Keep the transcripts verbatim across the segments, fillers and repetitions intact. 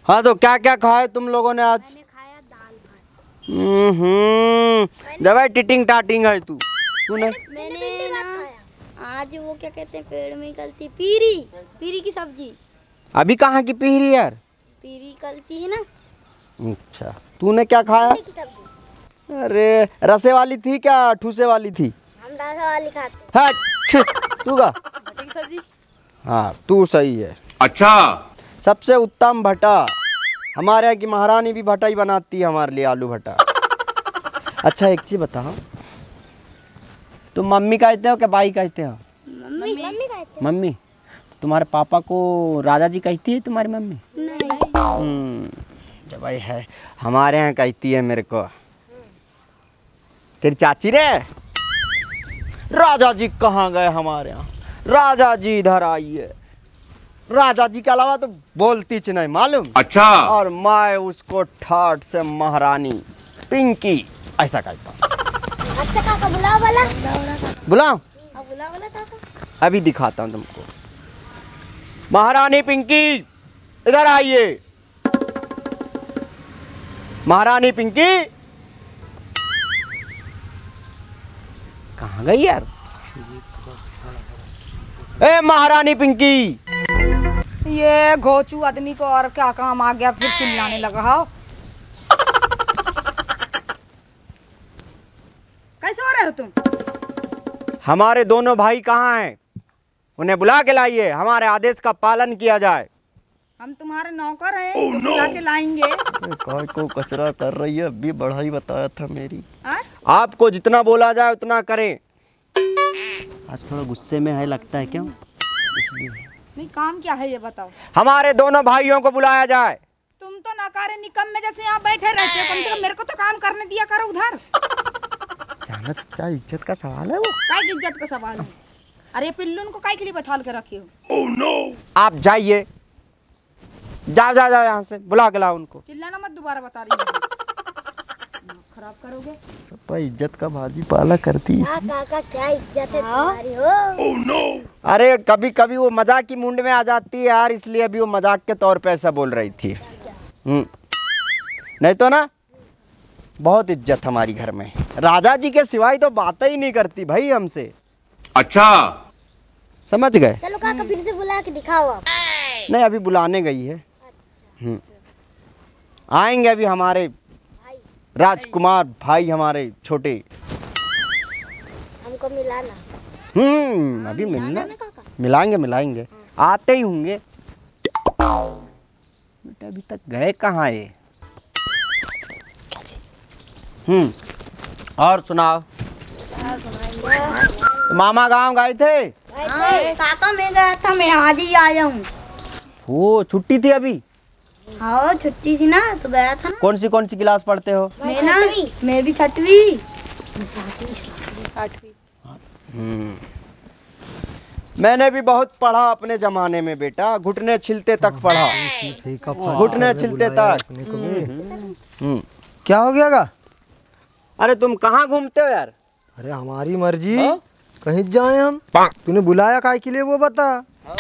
हाँ तो क्या क्या खाए तुम लोगों ने आज? मैंने खाया दाल भात। हम्म जब टिटिंग टाटिंग है तू तूने। मैंने ना आज वो क्या कहते हैं पेड़ में निकलती पीरी पीरी की सब्जी। अभी कहाँ की पीरी यार? पीरी निकलती है ना। अच्छा तूने क्या खाया? अरे रसे वाली थी क्या ठूसे वाली थी? हम रसा वाली खाते। हाँ छी, तू का भटे की सब्जी। हाँ तू सही है। अच्छा सबसे उत्तम भटा हमारे यहाँ की महारानी भी भटा ही बनाती है हमारे लिए, आलू भटा। अच्छा एक चीज बताओ, तुम मम्मी कहते हो क्या बाई कहते हो? मम्मी मम्मी कहते मम्मी। तुम्हारे पापा को राजा जी कहती है तुम्हारी मम्मी? नहीं। जब भाई है हमारे यहाँ कहती है मेरे को। तेरी चाची रे राजा जी कहाँ गए हमारे यहाँ? राजा जी इधर आइए। राजा जी के अलावा तो बोलती च नहीं मालूम। अच्छा और मैं उसको ठाट से महारानी पिंकी ऐसा कहता हूँ। अच्छा काका बुलाओ वाला। बुलाओ अब बुलाओ वाला काका। अभी दिखाता हूँ तुमको। महारानी पिंकी इधर आइए। महारानी पिंकी कहाँ गई यार? ए महारानी पिंकी। ये घोचू आदमी को और क्या काम आ गया, फिर चिल्लाने लगा। हाँ कैसे हो रहे हो तुम? हमारे दोनों भाई कहाँ हैं? उन्हें बुला के लाइए, हमारे आदेश का पालन किया जाए। हम तुम्हारे नौकर हैं, तो बुला के लाएंगे। काय को कचरा कर रही है, अभी बढ़ाई बताया था मेरी। आ? आपको जितना बोला जाए उतना करें। आज थोड़ा गुस्से में है लगता है, क्यों? इसलिए नहीं काम क्या है ये बताओ। हमारे दोनों भाइयों को बुलाया जाए। तुम तो नकारे निकम में जैसे यहाँ बैठे रहते हो, कम से कम मेरे को तो काम करने दिया करो उधर। जाना क्या इज्जत का सवाल है वो? काय की इज्जत का सवाल है? अरे पिल्लू को काय के लिए बैठाल के रखे हो? oh, no. आप जाइए, जाओ जाओ जाओ यहाँ से, बुला के लाओ उनको। चिल्लाना मत, दोबारा बता रही हूँ। खराब करोगे। सब इज्जत का भाजी पाला करती है। काका क्या इज्जत है तुम्हारी हो? oh, no. अरे कभी कभी वो मजाक की मुंड में आ जाती है यार, इसलिए अभी वो मजाक के तौर पे ऐसा बोल रही थी। हम्म नहीं तो ना बहुत इज्जत हमारी घर में। राजा जी के सिवाय तो बात ही नहीं करती भाई हमसे। अच्छा समझ गए? चलो काका फिर से बुला के दिखाओ आप। नहीं अभी बुलाने गई है। हम्म आएंगे अभी हमारे राजकुमार भाई, हमारे छोटे। हमको मिलाना। हम्म अभी मिलना, मिलाएंगे मिलाएंगे, आते ही होंगे। बेटा अभी तक गए कहाँ ये? हम्म और सुनाओ। मामा गांव गए थे? हाँ, काका मैं गया था, मैं आज ही आया हूँ। वो छुट्टी थी अभी? हाँ छुट्टी थी ना तो गया था। कौन सी कौन सी क्लास पढ़ते हो? मैं ना मैं भी छठवीं। आठवीं। हम्म मैंने भी बहुत पढ़ा अपने जमाने में बेटा, घुटने छिलते तक पढ़ा, घुटने छिलते तक। हम्म क्या हो गया गा? अरे तुम कहाँ घूमते हो यार? अरे हमारी मर्जी, कहीं जाए हम। तूने बुलाया काय के लिए वो बता।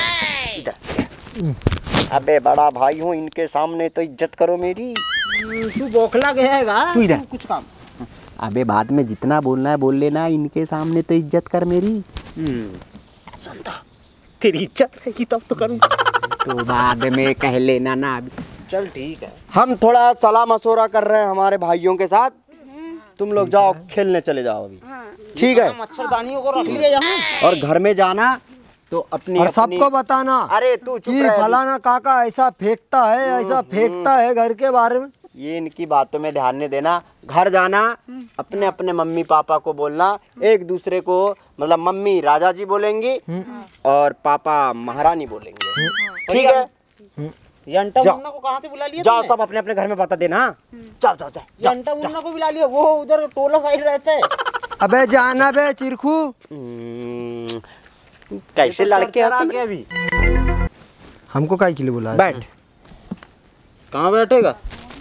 अबे बड़ा भाई हूँ, इनके सामने तो इज्जत करो मेरी। तू बौखला गया तू इधर कुछ काम। अबे बाद में जितना बोलना है बोल लेना, इनके सामने तो इज्जत कर मेरी। संता तेरी इज्जत रहेगी तब तो करूँ। तो बाद में कह लेना ना। अभी चल ठीक है। हम थोड़ा सलाह मशवरा कर रहे हैं हमारे भाइयों के साथ। तुम लोग जाओ खेलने चले जाओ अभी। ठीक है? मच्छरदानियों को रख लिया यहाँ। और घर में जाना तो अपनी और सबको बताना। अरे तू चुप कि रह अभी। फलाना काका ऐसा फेंकता है, ऐसा फेंकता है घर के बारे में। ये इनकी बातों में ध्यान नहीं देना। घर जाना अपने अपने मम्मी पापा को बोलना, एक दूसरे को, मतलब मम्मी राजा जी बोलेंगी और पापा महारानी बोलेंगे। ठीक है? यंटा जाओ। मुन्ना को कहाँ से बुला लिया? जाओ सब अपने अपने घर में बता देना। जाओ जाओ जाओ यंटा मुन्ना को बुला लिया, वो उधर टोला साइड रहते हैं। अबे जाना बे चिरखू। हम्म, कैसे लड़के हो तुम? अभी हमको काय के लिए बुलाया? बैठ। कहाँ बैठेगा?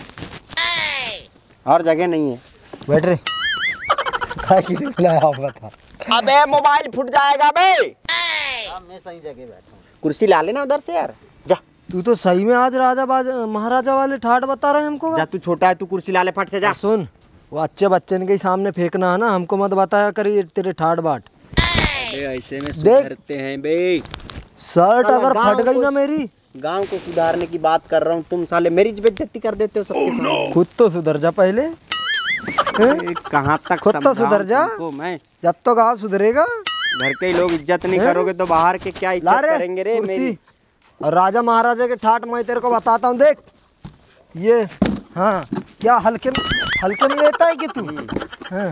और जगह नहीं है। बैठ रे। काय के लिए बुलाया आप बता। अबे मोबाइल फूट जाएगा बे। मैं सही जगह बैठा हूँ। कुर्सी ला लेना उधर से यार। जा तू तो सही में आज राजा बाज महाराजा वाले ठाट बता रहे हैं हमको। जा तू छोटा है, तू कुर्सी ला ले फट से जा। सुन, वो अच्छे बच्चे के सामने फेंकना है ना, हमको मत बताया करिए तेरे ठाट बाट। ऐसे में सुधरते हैं बे। शर्ट अगर फट गई ना मेरी, गांव को सुधारने की बात कर रहा हूँ, तुम साले मेरी बेइज्जती कर देते हो सबके सामने। खुद तो सुधर जा पहले। ए, कहाँ तक खुद तो समझाऊं सुधर जा। तुमको मैं? जब तो गाँव सुधरेगा। घर के ही लोग इज्जत नहीं करोगे तो बाहर के क्या ला इज्जत रे करेंगे रे कुर्सी। मेरी। और राजा महाराजा के ठाट मैं तेरे को बताता हूँ, देख ये। हाँ, क्या हल्के में हल्के में लेता है कि तू? हाँ।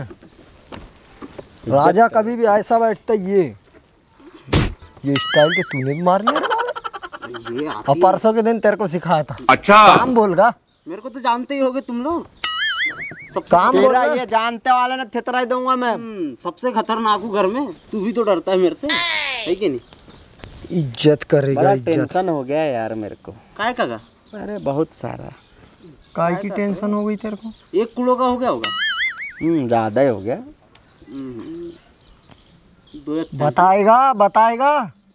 राजा कभी भी ऐसा बैठता है, ये ये स्टाइल के तूने भी मार लिया रे बाबा। ये और परसों के दिन तेरे को सिखाया था। अच्छा काम बोलगा, मेरे को तो जानते ही होगे तुम लोग। काम बोल तेरा रहा है। ये जानते वाले ने थेतरा ही दूंगा मैं। सबसे खतरनाक हूँ घर में, तू भी तो डरता है मेरे से, है कि नहीं? इज्जत करेगा, बड़ा इज्जत। टेंशन हो गया यार मेरे को। काय का गा? अरे बहुत सारा। काय की टेंशन हो गई तेरे को? एक कुड़ो का हो गया होगा। हम्म ज्यादा ही हो गया। दो एक बताएगा बताएगा।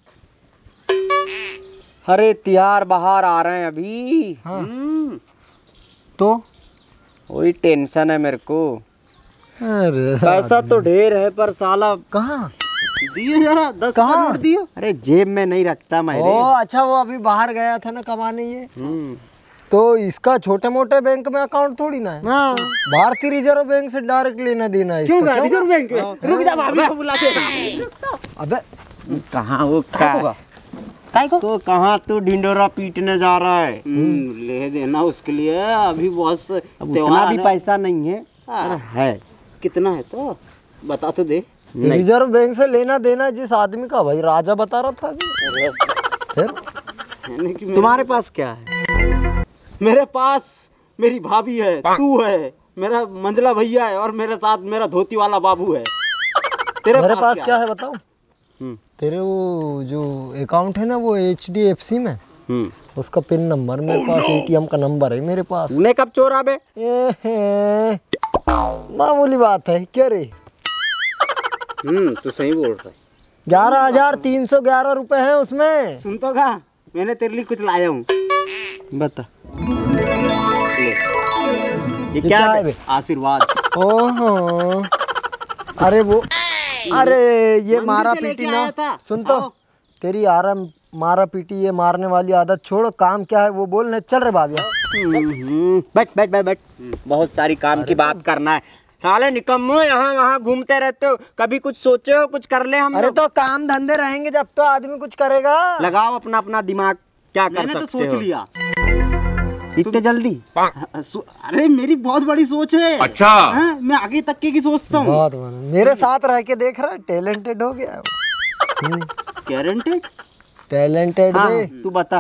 अरे त्योहार बाहर आ रहे हैं अभी। हाँ। हम्म, तो वही टेंशन है मेरे को। अरे पैसा तो ढेर है पर साला। कहाँ? दियो जरा दस का कहाँ? नोट दियो। अरे जेब में नहीं रखता मैं रे। ओ अच्छा, वो अभी बाहर गया था ना कमाने ये। हम्म तो इसका छोटे मोटे बैंक में अकाउंट थोड़ी ना है। हाँ। भारतीय रिजर्व बैंक से डायरेक्ट लेना देना है क्यों इसका। गा? रिजर्व बैंक में रुक जा, भाभी को बुला के। अबे कहाँ वो का तो कहाँ तू ढिंडोरा पीटने जा रहा है? हम्म, ले देना उसके लिए, अभी बहुत से अब उतना त्योहार भी आने- पैसा नहीं है। हाँ। अरे है। कितना है तो बता तो दे। रिजर्व बैंक से लेना देना जिस आदमी का, भाई राजा बता रहा था अभी। फिर यानी कि मेरे- तुम्हारे पास क्या है? मेरे पास मेरी भाभी है, तू है, मेरा मंजला भैया है और मेरे साथ मेरा धोती वाला बाबू है। तेरे मेरे पास क्या है बताओ? हम्म। तेरे वो जो अकाउंट है ना, वो एच डी एफ सी में, हम्म उसका पिन नंबर मेरे पास, ए टी एम का नंबर है मेरे पास। तूने कब चोरा बे? ए हे, मामूली बात है क्या रे? हम्म, तू सही बोल रहा है। ग्यारह हजार तीन सौ ग्यारह रुपए हैं उसमें। सुन तो गा, मैंने तेरे लिए कुछ लाया हूँ। बता। ले, ये क्या है बे? आशीर्वाद। ओहो, अरे वो, अरे ये मंदिर मारा से लेके पीटी ना, आया था। सुन तो, आओ। तेरी आरा मारा पीटी ये मारने वाली आदत छोड़, काम क्या है वो बोलने चल रहे बाबिया। हम्म, बैठ बैठ बैठ बैठ। बहुत सारी काम की बात करना है। साले निकम्मो यहाँ वहाँ घूमते रहते हो, कभी कुछ सोचे हो कुछ कर ले हम अरे लोग? तो काम धंधे रहेंगे जब तो आदमी कुछ करेगा। लगाओ अपना अपना दिमाग, क्या कर मैंने तो सकते सोच हो? लिया। इतने जल्दी? सो- अरे मेरी बहुत बड़ी सोच है। अच्छा हाँ, मैं आगे तक की सोचता हूँ। बहुत बढ़िया। मेरे साथ रह के देख रहा है, टैलेंटेड हो गया। गारंटेड। टैलेंटेड हाँ, बे। तू बता।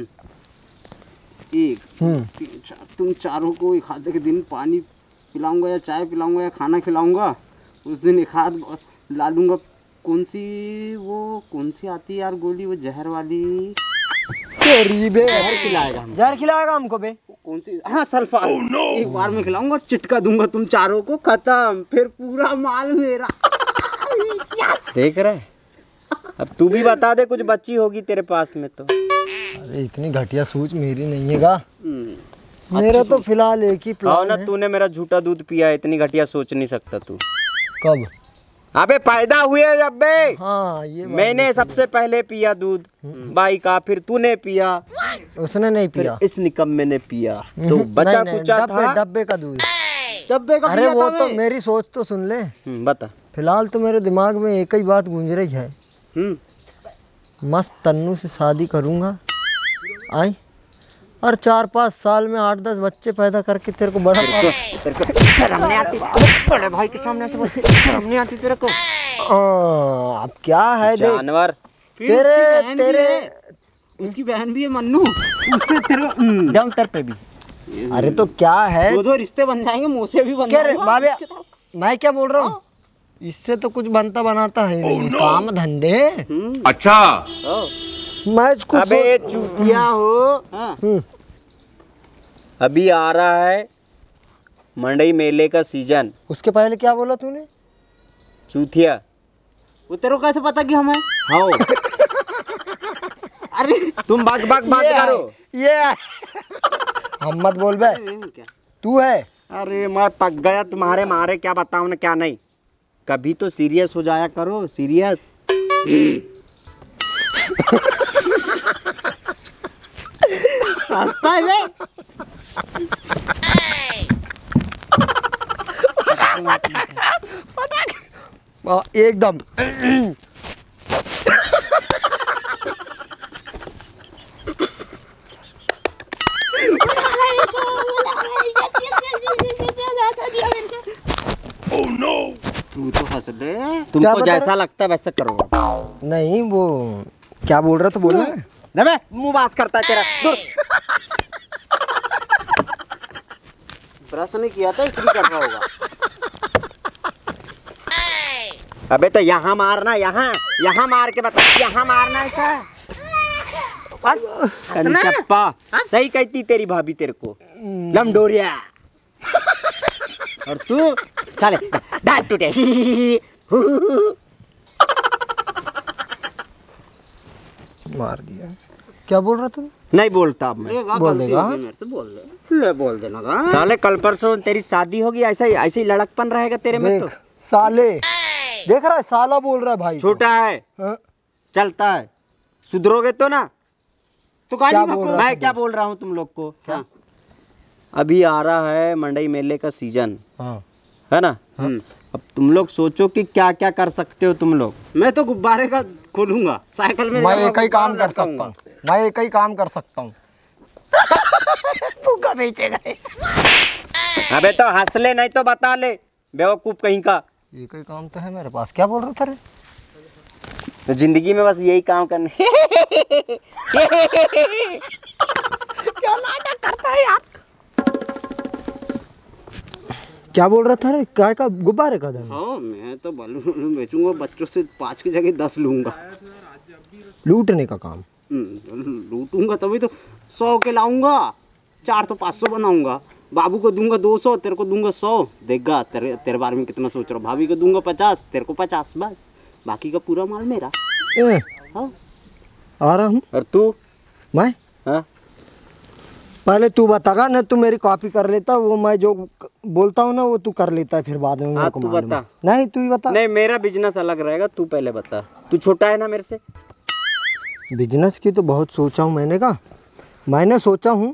एक हम्म। तीन, चार, तुम चारों को एक आधे के दिन पानी पिलाऊंगा या चाय पिलाऊंगा या खाना खिलाऊंगा। उस दिन एक हाथ ला लूंगा। कौन सी वो कौन सी आती है यार गोली, वो जहर वाली? तेरी बे, खिलाएगा हम। जहर खिलाएगा हमको बे? कौन सी? हाँ सल्फास। एक बार में खिलाऊंगा, चिटका दूंगा तुम चारों को, खत्म, फिर पूरा माल मेरा। देख रहा है? अब तू भी बता दे, कुछ बच्ची होगी तेरे पास में तो। अरे इतनी घटिया सोच मेरी नहीं है गा। हम्म, मेरा तो फिलहाल एक ही आओ प्लान ना, है। तूने मेरा झूठा दूध पिया है, इतनी घटिया सोच नहीं सकता तू। कब? अबे पैदा हुए जब बे, हाँ ये बात मैंने सबसे पहले पिया दूध बाई का, फिर तूने पिया, उसने नहीं पिया। इस निकम्मे ने पिया, तो हम्म, बचा नहीं, नहीं, कुचा डब्बे था। डब्बे का दूध। डब्बे का अरे पिया वो था तो मैं। मेरी सोच तो सुन ले। हम्म, बता। फिलहाल तो मेरे दिमाग में एक ही बात गूंज रही है, हम्म, मस्त तन्नू से शादी करूंगा, आई, और चार पाँच साल में आठ दस बच्चे पैदा करके तेरे को बड़ा तेरे को शर्म नहीं आती? बड़े भाई के सामने से बोल, शर्म नहीं आती तेरे को? आ, अब क्या है देख, जानवर। फिर तेरे उसकी बहन भी तेरे है। उसकी बहन भी है मन्नू, उससे तेरे हम्म, दम तर पे भी। अरे तो क्या है, दो दो रिश्ते बन जाएंगे, मुँह से भी बन क्या रे जाएगा। बाबे, मैं क्या बोल रहा हूँ, इससे तो कुछ बनता बनाता है नहीं, काम धंधे। अच्छा मैच कुछ अबे चूतिया हो, हाँ, हम्म, अभी आ रहा है मंडई मेले का सीजन। उसके पहले क्या बोला तूने? चूतिया। वो तेरे को कैसे पता कि हम हैं? हाँ। अरे तुम बक बक बात ये करो। है, ये है। हम मत बोल बे, क्या तू है। अरे मैं पक गया तुम्हारे मारे, क्या बताऊं ना क्या नहीं। कभी तो सीरियस हो जाया करो, सीरियस। हंसता है बे। हाँ, एकदम। तू तो हंस दे। तुमको बता जैसा लगता है वैसा करो। नहीं वो क्या बोल रहा, तो बोलना है। नबे मुंह बास करता है तेरा, दूर। ब्रश नहीं किया था इसलिए कर रहा होगा। अबे तो यहाँ मारना, यहाँ यहाँ मार के बता, यहाँ मारना ऐसा। बस हंसना। चप्पा सही कहती तेरी भाभी तेरे को, लमडोरिया। और तू साले दांत टूटे। मार दिया। क्या बोल रहा तू? नहीं बोलता अब मैं। लेगा, बोल गलती देगा। हो गई मेरे से, बोल दे। ले बोल देना का। साले कल परसों तेरी शादी होगी, ऐसा ही ऐसे ही लड़कपन रहेगा तेरे में। देख तो साले, देख रहा है, साला बोल रहा है भाई को। छोटा है, हाँ? चलता है, सुधरोगे तो ना। तो गाली क्या मत बोल करो। रहा मैं क्या बोल रहा हूँ तुम लोग को, क्या? अभी आ रहा है मंडई मेले का सीजन, हाँ। है ना। अब तुम लोग सोचो कि क्या क्या कर सकते हो तुम लोग। मैं तो गुब्बारे का खोलूंगा, साइकिल में मैं जाऊंगा, एक ही काम गुब्बारा कर सकता लटकाऊंगा। हूँ, मैं एक ही काम कर सकता हूँ। तू का बेचेगा? अबे तो हंस ले, नहीं तो बता ले, बेवकूफ कहीं का। एक ही काम तो है मेरे पास। क्या बोल रहा था रे? तो जिंदगी में बस यही काम करने। क्या नाटक करता है यार? क्या बोल रहा था रे? काय का गुब्बारे का धन? हाँ, मैं तो बलून वलून बेचूंगा, बच्चों से पाँच की जगह दस लूंगा। लूटने का काम। हम्म, लूटूंगा तभी तो सौ के लाऊंगा, चार तो पाँच सौ बनाऊंगा। बाबू को दूंगा दो सौ, तेरे को दूंगा सौ। देखगा तेरे तेरे बारे में कितना सोच रहा हूँ। भाभी को दूंगा पचास, तेरे को पचास, बस बाकी का पूरा माल मेरा। ए, हाँ, आ रहा हूँ और तू? मैं। हाँ? पहले तू बतागा ना, तू मेरी कॉपी कर लेता, वो मैं जो क- बोलता हूँ ना वो तू कर लेता है, फिर बाद में मेरे हाँ, को तू मालूम बता। है। नहीं तू ही बता। नहीं, मेरा बिजनेस अलग रहेगा, तू पहले बता। तू छोटा है ना मेरे से। बिजनेस की तो बहुत सोचा हूँ मैंने का मैंने सोचा हूँ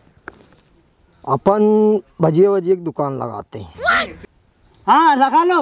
अपन भजिए वजिए की दुकान लगाते हैं। हाँ लगा लो।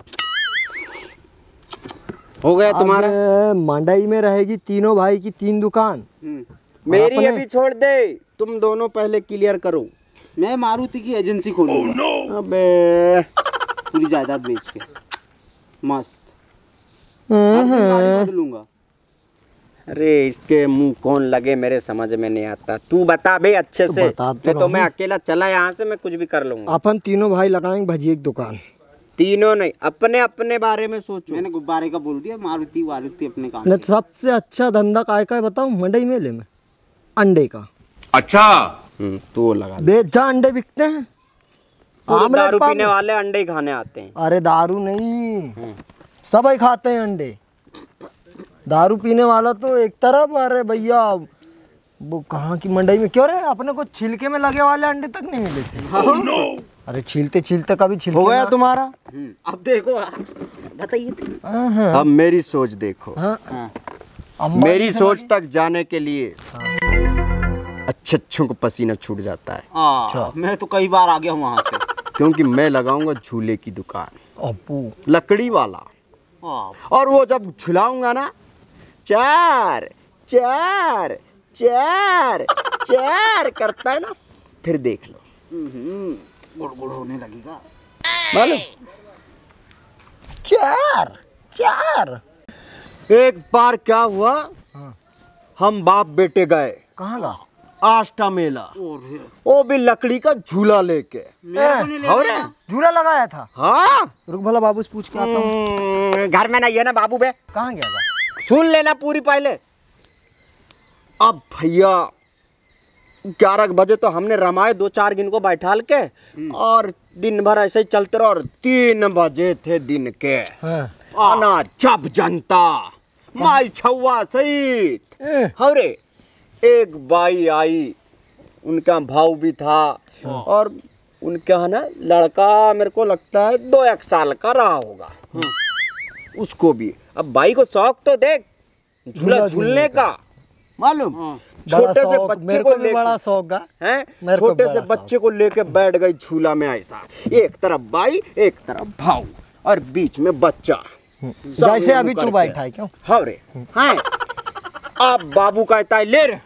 हो गया तुम्हारा। अब मंडई में रहेगी तीनों भाई की तीन दुकान। हम्म, मेरी अपने- अभी छोड़ दे, तुम दोनों पहले क्लियर करो। मैं मारुति की एजेंसी खोलूंगा। अबे पूरी जायदाद बेच के मस्त हर दिन गाड़ी बदलूंगा। अरे इसके मुंह कौन लगे मेरे समझ में नहीं आता। तू बता बे अच्छे से, बता तो नहीं तो रहा मैं हूँ। अकेला चला यहाँ से, मैं कुछ भी कर लूंगा। अपन तीनों भाई लगाएंगे भजिए की दुकान। तीनों नहीं, अपने अपने बारे में सोचो। मैंने गुब्बारे का बोल दिया, मारुति वारुति अपने काम न से। सबसे अच्छा धंधा काय का है बताऊं मंडई मेले में? अंडे का। अच्छा हम्म, तो वो लगा दे। बेचा अंडे बिकते हैं। पूरे आमलेट दारू पाव पीने में- वाले अंडे ही खाने आते हैं। अरे दारू नहीं, सब ही खाते हैं अंडे। दारू पीने वाला तो एक तरफ, अरे भैया वो कहाँ की मंडई में क्यों रे, अपने को छिलके में लगे वाले अंडे तक नहीं मिले थे। अरे छीलते छीलते कभी छिलके हो गया में- तुम्हारा। हम्म, अब देखो आप बताइए तो। हाँ, हाँ, अब मेरी सोच देखो। हाँ। हाँ, अंबानी मेरी से सोच तक जाने के लिए अच्छे अच्छों को पसीना छूट जाता है, आ, मैं तो कई बार आ गया हूँ वहाँ पे। क्योंकि मैं लगाऊंगा झूले की दुकान, अप्पू लकड़ी वाला। आ, और वो जब झुलाऊंगा ना, चार चार चार चार करता है ना, फिर देख लो, हम्म, गुड़गुड़ होने लगेगा। मालूम। चार चार। एक बार क्या हुआ, हम बाप बेटे गए कहाँ का? आष्टा मेला, और वो भी लकड़ी का झूला लेके। मेरे को नहीं ले और जाना। झूला लगाया था? हाँ, रुक भला बाबू से पूछ के आता हूँ। हम्म, घर में नहीं है ना बाबू बे, कहाँ गया था? सुन लेना पूरी पहले। अब भैया ग्यारह बजे तो हमने रमाए दो चार गिन को बैठाल के, और दिन भर ऐसे ही चलते रहो। और तीन बजे थे दिन के, हाँ। आना जब जनता माई छुआ सहित ए, हरे एक बाई आई, उनका भाव भी था और उनका है ना लड़का मेरे को लगता है दो एक साल का रहा होगा, उसको भी। अब भाई को शौक तो देख झूला झूलने का, मालूम, छोटे से बच्चे को भी बड़ा शौक है, छोटे से बच्चे को लेके बैठ गई झूला में ऐसा, एक तरफ बाई एक तरफ भाव और बीच में बच्चा, जैसे अभी तू बैठा है क्यों? हाँ रे, हाँ। अब बाबू कहता है ले रे,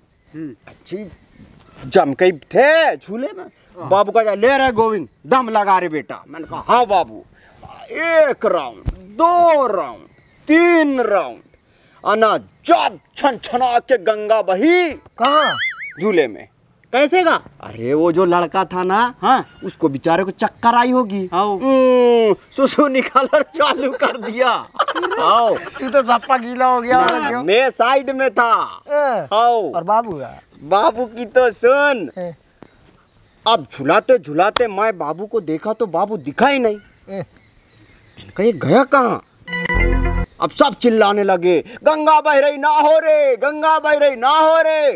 अच्छी जम के थे झूले में, बाबू कहता है ले रे गोविंद दम लगा रे बेटा। मैंने कहा हाँ बाबू, एक राउंड, दो राउंड, तीन राउंड, अना जब छन छना के गंगा बही। कहाँ? झूले में। कैसे का? अरे वो जो लड़का था ना, हाँ, उसको बेचारे को चक्कर आई होगी, हाँ, सुसु निकाल और चालू कर दिया। आओ, तू तो सप्पा गीला हो गया होगा क्यों? मैं साइड में था। ए, आओ, और बाबू का? बाबू की तो सुन। ए, अब झुलाते झुलाते मैं बाबू को देखा तो बाबू दिखा ही नहीं। ए, कहीं गया कहाँ? अब सब चिल्लाने लगे गंगा बह रही ना हो रे, गंगा बह रही ना हो रे।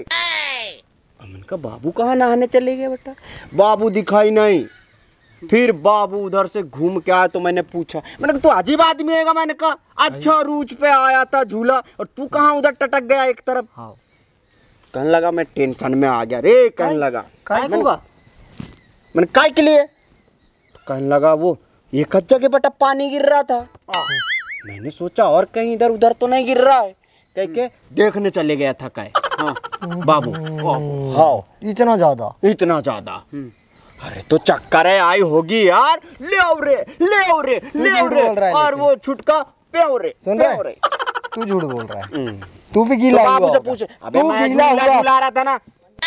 अब मैंने कहा बाबू कहाँ नहाने चले गए बेटा? बाबू दिखाई नहीं। फिर बाबू उधर से घूम के आया तो मैंने पूछा, मैंने कहा तू अजीब आदमी है। मैंने कहा अच्छा रूज पे आया था झूला और तू कहाँ उधर टटक गया एक तरफ। हाँ। कहने लगा मैं टेंशन में आ गया रे। कहने लगा काय मैंने मैंने काय के लिए? तो कहने लगा वो एक जगह बेटा पानी गिर रहा था। मैंने सोचा और कहीं इधर उधर तो नहीं गिर रहा है, कह के देखने चले गया था काय। हाँ, बाबू हाँ इतना ज्यादा? इतना ज्यादा। अरे तो चक्कर है आई होगी यार, ले आओ रे ले आओ रे ले आओ रे, और वो छुटका पे रे। सुन रहे तू झूठ बोल रहा है, तू भी गीला तो हुआ बाबू से होगा। पूछे, अबे तू मैं गीला झूला हुआ झूला रहा था ना।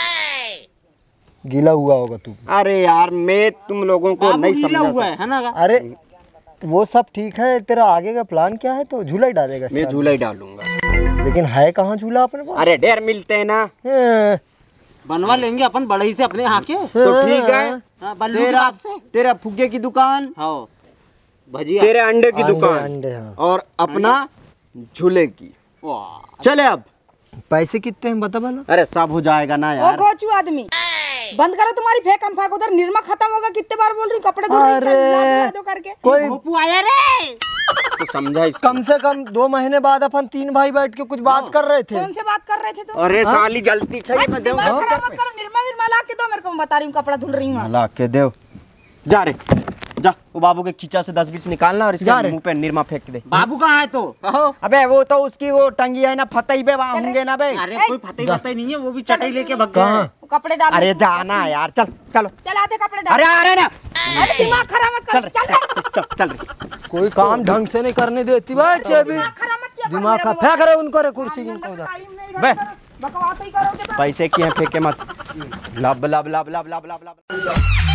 गीला हुआ होगा तू। अरे यार मैं तुम लोगों को नहीं समझा हुआ है, है ना? अरे वो सब ठीक है, तेरा आगे का प्लान क्या है? तो झूला ही डालेगा इस मैं साल। झूला ही डालूंगा। लेकिन है कहाँ झूला अपने पास? अरे ढेर मिलते हैं ना, ए, बनवा लेंगे अपन बड़े ही से अपने यहाँ के। तो ठीक है। हाँ, बल्लू के तेरा पास से। तेरा फुग्गे की दुकान, हाँ, भजिया, तेरे अंडे की अंडे, दुकान अंडे, हाँ। और अपना झूले की। वाह, चले अब। पैसे कितने हैं बता भला? अरे सब हो जाएगा ना ओ यार। गोचू आदमी, बंद करो तुम्हारी फेंक हम फाक। उधर निर्मा खत्म होगा, कितने बार बोल रही हूँ, कपड़े धो रही हूँ, चल, ला दो, दो करके। कोई भोपू आया रे। तो समझा इसको। कम से कम दो महीने बाद अपन तीन भाई बैठ के कुछ बात कर रहे थे। कौन से बात कर रहे थे तुम? अरे साली जलती चाहिए मैं दिमाग दूंगा। खराब मत करो, निर्मा विरमा ला के दो मेरे को, मैं बता रही हूँ कपड़ा धुल रही हूँ। ला के दे। जा रे जा, वो बाबू के खींचा से दस बीस निकालना और इसके मुंह पे निरमा फेंक दे। बाबू कहाँ है तो कहो। अबे वो तो उसकी वो टंगी है ना फतई पे, वहाँ होंगे ना बे। अरे कोई फतेह फतेह नहीं है, वो भी चटाई लेके भग गया है। वो कपड़े डाल। अरे जाना यार, चल चलो। चला दे कपड़े डाल। अरे अरे ना, अरे दिमाग खराब मत कर, चल चल चल चल रे। कोई काम ढंग से नहीं करने देती भाई। भी दिमाग खराब मत किया कर, दिमाग मेरे का को फेंक रहे उनको रे कुर्सी इनको उधर। टाइम नहीं बे। रहता, बकवास ही करोगे तो। पैसे की हैं फेंके मत। लब लब लब लब लब लब लब